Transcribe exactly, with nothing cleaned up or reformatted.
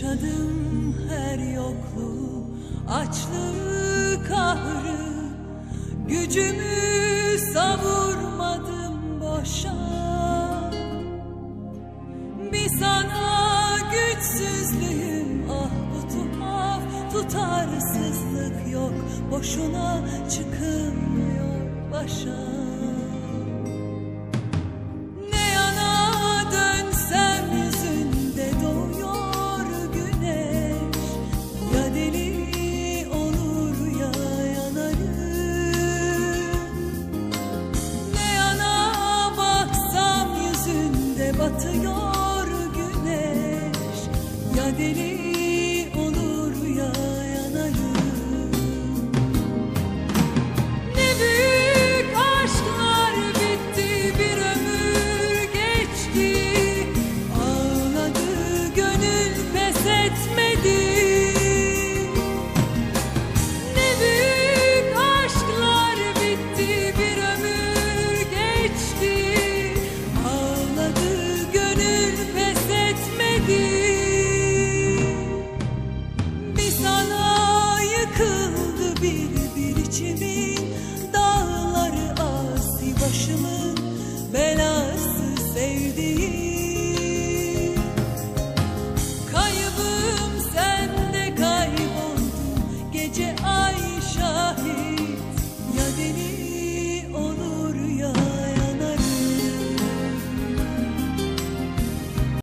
Yaşadım her yokluğu, açlığı, kahrı, gücümü savurmadım boşa. Bir sana güçsüzlüğüm, ah bu tuhaf tutarsızlık yok, boşuna çıkılmıyor başa. Batıyor güneş, ya deli olur ya yanarım. Ne büyük aşklar bitti, bir ömür geçti. Ağladı gönül, pes etmedi. Ne büyük aşklar bitti, bir ömür geçti. Bir sana yıkıldı bir bir içimi.